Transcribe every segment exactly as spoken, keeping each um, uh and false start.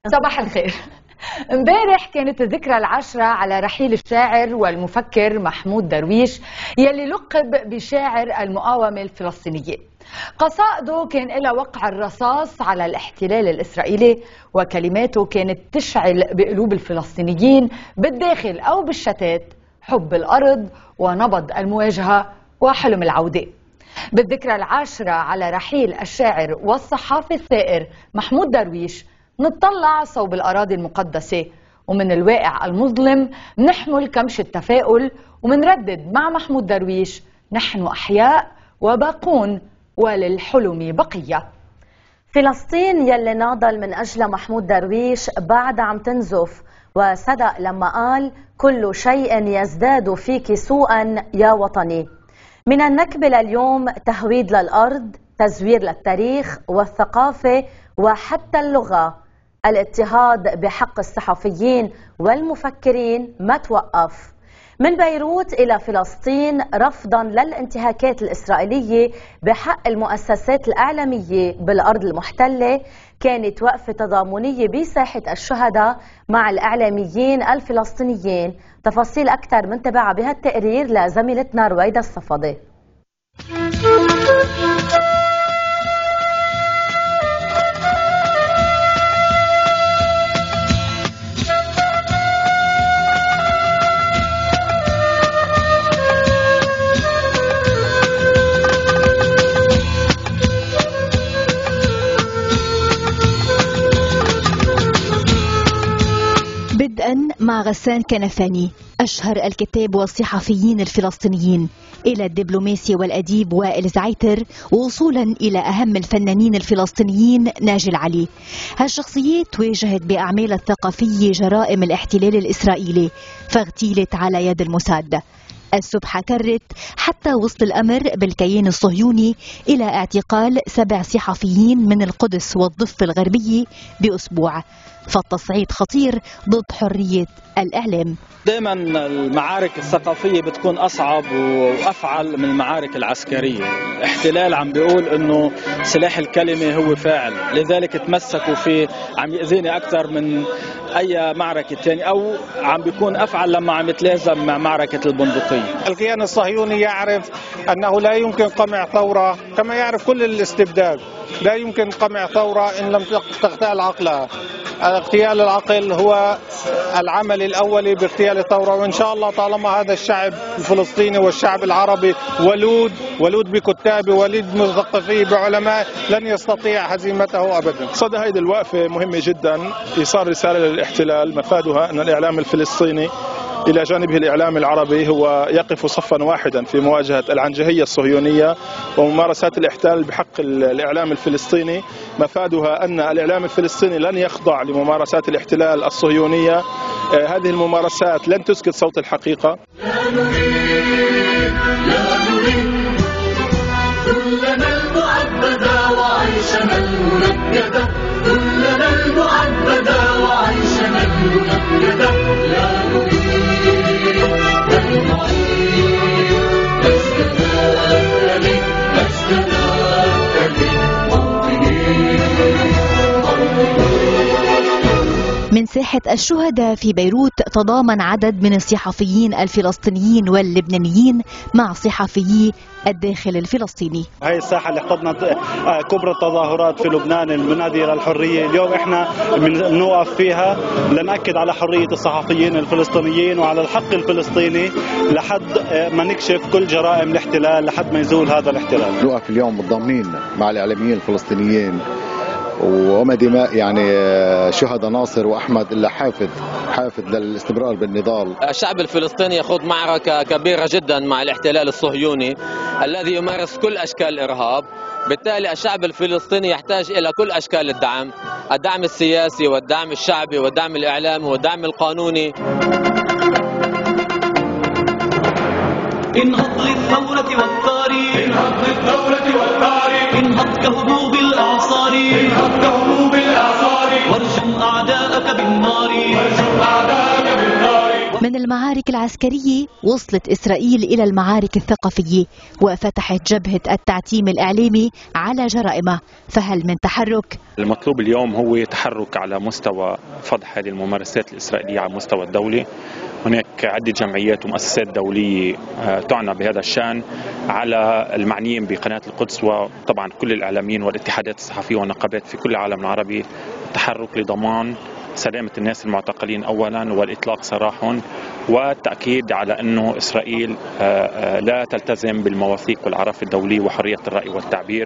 صباح الخير. امبارح كانت الذكرى العاشرة على رحيل الشاعر والمفكر محمود درويش يلي لقب بشاعر المقاومة الفلسطينية. قصائده كان لها وقع الرصاص على الاحتلال الإسرائيلي، وكلماته كانت تشعل بقلوب الفلسطينيين بالداخل أو بالشتات حب الأرض ونبض المواجهة وحلم العودة. بالذكرى العاشرة على رحيل الشاعر والصحافي الثائر محمود درويش نتطلع صوب الأراضي المقدسة، ومن الواقع المظلم نحمل كمش التفاؤل ومنردد مع محمود درويش: نحن أحياء وباقون وللحلم بقية. فلسطين يلي ناضل من أجل محمود درويش بعد عم تنزف، وصدق لما قال: كل شيء يزداد فيك سوءا يا وطني. من النكبة لليوم تهويد للأرض، تزوير للتاريخ والثقافة وحتى اللغة. الاضطهاد بحق الصحفيين والمفكرين ما توقف. من بيروت إلى فلسطين رفضا للانتهاكات الإسرائيلية بحق المؤسسات الإعلامية بالأرض المحتلة، كانت وقفة تضامنية بساحة الشهداء مع الإعلاميين الفلسطينيين. تفاصيل أكثر من تبعها بهالتقرير لزميلتنا رويدة الصفدي. بدءا مع غسان كنفاني أشهر الكتاب والصحفيين الفلسطينيين، إلى الدبلوماسي والأديب وائل زعيتر، ووصولا إلى أهم الفنانين الفلسطينيين ناجي العلي. هالشخصيات واجهت بأعمالها الثقافية جرائم الاحتلال الإسرائيلي فاغتيلت على يد الموساد. السبحة كرت حتى وصل الأمر بالكيان الصهيوني إلى اعتقال سبع صحفيين من القدس والضفة الغربية بأسبوع. فالتصعيد خطير ضد حرية الإعلام. دائما المعارك الثقافية بتكون أصعب وأفعل من المعارك العسكرية. الاحتلال عم بيقول إنه سلاح الكلمة هو فاعل، لذلك تمسكوا فيه. عم يأذيني أكثر من أي معركة تانية، أو عم بيكون أفعل لما عم يتلازم مع معركة البندقية. الكيان الصهيوني يعرف أنه لا يمكن قمع ثورة، كما يعرف كل الاستبداد، لا يمكن قمع ثورة إن لم تغتال عقلها. اغتيال العقل هو العمل الأولي باغتيال الثورة، وإن شاء الله طالما هذا الشعب الفلسطيني والشعب العربي ولود ولود بكتابه، وليد مثقفيه بعلماء، لن يستطيع هزيمته أبدا. صدى هذه الوقفة مهمة جدا، إيصال رسالة للاحتلال مفادها أن الإعلام الفلسطيني إلى جانبه الإعلام العربي هو يقف صفا واحدا في مواجهة العنجهية الصهيونية وممارسات الاحتلال بحق الإعلام الفلسطيني. مفادها أن الإعلام الفلسطيني لن يخضع لممارسات الاحتلال الصهيونية. آه هذه الممارسات لن تسكت صوت الحقيقة. لا نريد لا نريد كلنا المعبدة وعيشنا المنكدة، كلنا المعبدة وعيشنا المنكدة. لا نريد أن نعيد مجدنا الثاني، مجدنا الثاني. من ساحة الشهداء في بيروت تضامن عدد من الصحفيين الفلسطينيين واللبنانيين مع صحفيي الداخل الفلسطيني. هاي الساحة اللي احتضنت كبرى التظاهرات في لبنان المنادية للحرية، اليوم احنا بنوقف فيها لنأكد على حرية الصحفيين الفلسطينيين وعلى الحق الفلسطيني لحد ما نكشف كل جرائم الاحتلال، لحد ما يزول هذا الاحتلال. نوقف اليوم متضامنين مع الإعلاميين الفلسطينيين وما دماء يعني شهداء ناصر وأحمد إلا حافظ حافظ للاستمرار بالنضال. الشعب الفلسطيني يخوض معركة كبيرة جدا مع الاحتلال الصهيوني الذي يمارس كل أشكال الإرهاب. بالتالي الشعب الفلسطيني يحتاج إلى كل أشكال الدعم، الدعم السياسي والدعم الشعبي والدعم الإعلامي والدعم القانوني. انهض للثورة والطاري، انهض للثورة والطاري، انهض كهبوب الأعصار، انهض كهبوب الأعصار، وارجم أعداءك بالنار، وارجم أعداءك بالنار. من من المعارك العسكرية وصلت إسرائيل إلى المعارك الثقافية وفتحت جبهة التعتيم الإعلامي على جرائمها، فهل من تحرك؟ المطلوب اليوم هو تحرك على مستوى فضح هذه الممارسات الإسرائيلية على المستوى الدولي. هناك عدة جمعيات ومؤسسات دولية تعنى بهذا الشأن على المعنيين بقناة القدس، وطبعا كل الإعلاميين والاتحادات الصحفية والنقابات في كل العالم العربي، تحرك لضمان سلامة الناس المعتقلين أولا والإطلاق سراحهم، والتأكيد على أنه إسرائيل لا تلتزم بالمواثيق والأعراف الدولية وحرية الرأي والتعبير.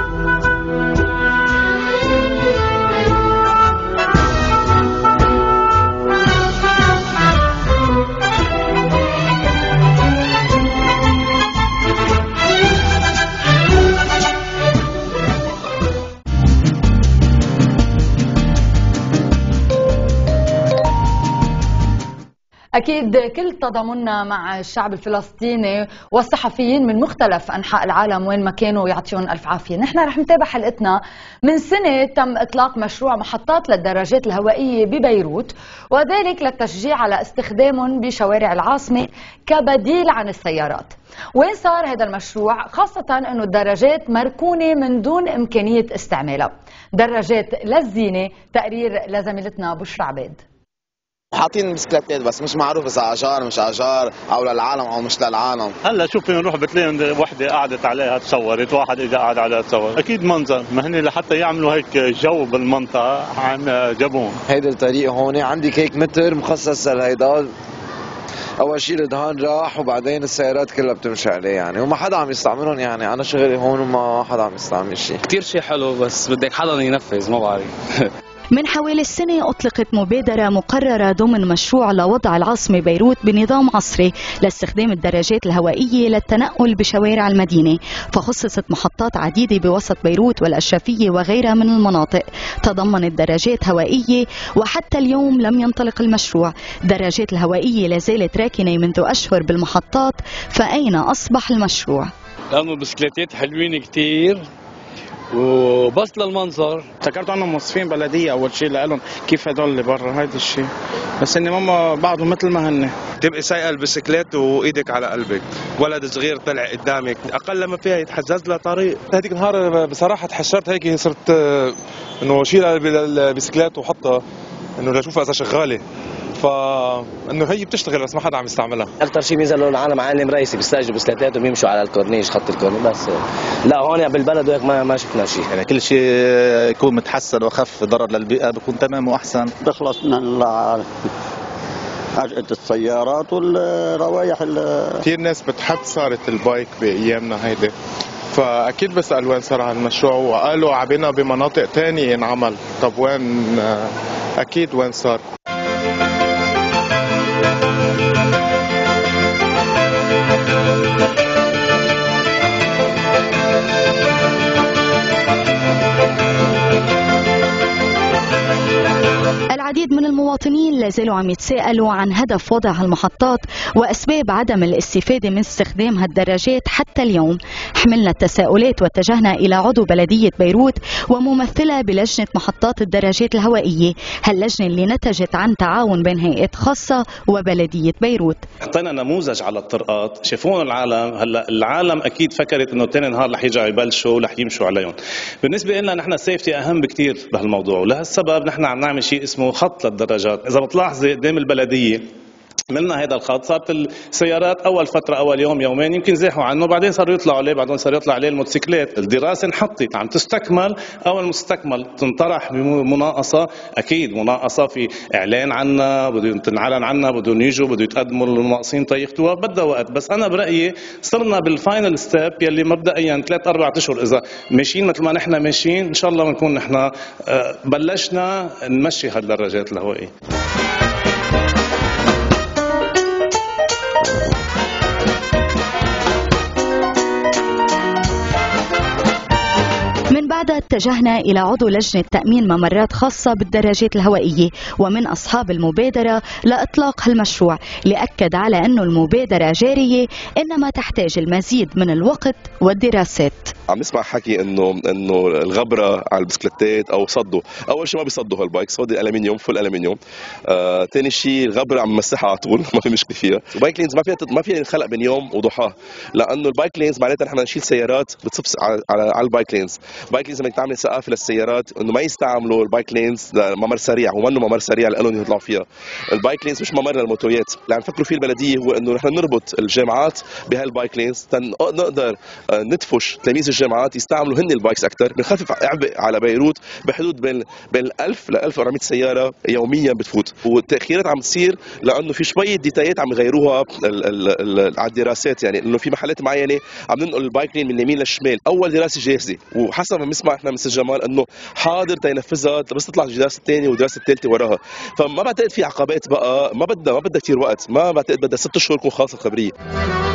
أكيد كل تضامننا مع الشعب الفلسطيني والصحفيين من مختلف أنحاء العالم وين ما كانوا، يعطيهم ألف عافية. نحن رح نتابع حلقتنا. من سنة تم إطلاق مشروع محطات للدراجات الهوائية ببيروت، وذلك للتشجيع على استخدامهم بشوارع العاصمة كبديل عن السيارات. وين صار هذا المشروع؟ خاصة أنه الدراجات مركونة من دون إمكانية استعمالها، دراجات للزينة. تقرير لزميلتنا بشرى عبيد. حاطين بسكليتات بس مش معروف اذا اجار مش اجار او للعالم او مش للعالم. هلا شوف نروح بتلاقي وحده قعدت عليها تصورت، واحد اجى قعد عليها تصور، اكيد منظر. ما هن لحتى يعملوا هيك جو بالمنطقه عم جابوهم. هيدا الطريق هون عندك هيك متر مخصص لهيدا، اول شيء الدهان راح وبعدين السيارات كلها بتمشي عليه يعني، وما حدا عم يستعملهم. يعني انا شغلي هون وما حدا عم يستعمل شيء. كثير شيء حلو بس بدك حدا ينفذ، ما بعرف. من حوالي السنة أطلقت مبادرة مقررة ضمن مشروع لوضع العاصمة بيروت بنظام عصري لاستخدام الدراجات الهوائية للتنقل بشوارع المدينة، فخصصت محطات عديدة بوسط بيروت والأشرفية وغيرها من المناطق تضمنت دراجات هوائية. وحتى اليوم لم ينطلق المشروع، الدراجات الهوائية لازالت راكنة منذ أشهر بالمحطات، فأين أصبح المشروع؟ لأنه بسكليتات حلوين كتير وبس للمنظر. افتكرت انهم موظفين بلديه اول شيء لهم كيف هدول اللي برا هذا الشيء، بس اني ماما بعضهم مثل ما هن. تبقي سايقه البسكليت وايدك على قلبك، ولد صغير طلع قدامك اقل ما فيها يتحجز له طريق. هذيك النهار بصراحه تحشرت هيك، صرت انه شيلها بالبسكليت وحطها انه لاشوفها اذا شغاله، فانه هي بتشتغل بس ما حدا عم يستعملها. اكثر شيء بينزلوا العالم عالم رئيسي بيستاجروا بسكليتات وبيمشوا على الكورنيش خط الكورنيش بس. لا هون بالبلد وهيك ما ما شفنا شيء. يعني كل شيء يكون متحسن واخف ضرر للبيئه بيكون تمام واحسن. بخلص من عجقة السيارات والروايح. كثير ناس بتحب صارت البايك بايامنا هيدي، فاكيد بسال وين صار هالمشروع، وقالوا عبينا بمناطق ثانيه ينعمل. طب وين؟ اكيد وين صار. العديد من المواطنين لازالوا عم يتساءلوا عن هدف وضع هالمحطات وأسباب عدم الاستفادة من استخدام هالدراجات حتى اليوم. حملنا التساؤلات واتجهنا إلى عضو بلدية بيروت وممثلة بلجنة محطات الدراجات الهوائية، هاللجنة اللي نتجت عن تعاون بين هيئات خاصة وبلدية بيروت. حطينا نموذج على الطرقات، شافون العالم. هلا العالم أكيد فكرت إنه تاني نهار رح يرجعوا يبلشوا ورح يمشوا عليهم. بالنسبة لنا نحن السيفتي أهم بكتير بهالموضوع، ولهالسبب نحن عم نعمل شيء اسمه خط للدراجات. إذا بتلاحظي قدام البلدية عملنا هذا الخط، صارت السيارات اول فتره اول يوم يومين يمكن زاحوا عنه، بعدين صاروا يطلعوا عليه، بعدين صار يطلع عليه الموتوسيكلات. الدراسه انحطت عم تستكمل، اول مستكمل تنطرح بمناقصه، اكيد مناقصه في اعلان عنها، بده تنعلن عنها، بدهم يجوا بده يتقدموا للناقصين تيختوها، بدها وقت. بس انا برايي صرنا بالفاينل ستيب يلي مبدئيا ثلاث اربع اشهر اذا ماشيين مثل ما نحن ماشيين ان شاء الله بنكون نحن بلشنا نمشي هالدراجات الهوائيه. بعد اتجهنا إلى عضو لجنة تأمين ممرات خاصة بالدراجات الهوائية ومن أصحاب المبادرة لإطلاق هالمشروع، لأكد على أنه المبادرة جارية إنما تحتاج المزيد من الوقت والدراسات. عم نسمع حكي انه انه الغبره على البسكليتات او صدوا، اول شيء ما بيصدوا هالبايك، صد الالمنيوم فل الالمنيوم. آه، ثاني شيء الغبره عم نمسحها على طول ما في مشكله فيها. البايك لينز ما فيها ما فيها ينخلق بين يوم وضحاه، لانه البايك لينز معناتها نحن نشيل سيارات بتصب على على البايك لينز. البايك لينز بدك تعمل ثقافه للسيارات انه ما يستعملوا البايك لينز لممر سريع، هو منه ممر سريع لهم يطلعوا فيها. البايك لينز مش ممر للموتوريات، اللي عم نفكروا فيه البلديه هو انه نحن نربط الجامعات بهالبايك لينز نقدر ندفش تلاميذ الجامعات يستعملوا هن البايكس اكثر، بنخفف عبء على بيروت بحدود بين بين ألف ل ألف وأربعمية سياره يوميا بتفوت، والتاخيرات عم تصير لانه في شويه ديتايات عم يغيروها على الدراسات، يعني انه في محلات معينه عم ننقل البايك لين من اليمين للشمال، اول دراسه جاهزه وحسب ما بنسمع احنا مستر جمال انه حاضر تينفذها بس تطلع الدراسه الثانيه والدراسه الثالثه وراها، فما بعتقد في عقبات بقى، ما بدها ما بدها كثير وقت، ما بعتقد بدها ست اشهر تكون خالصه الخبريه.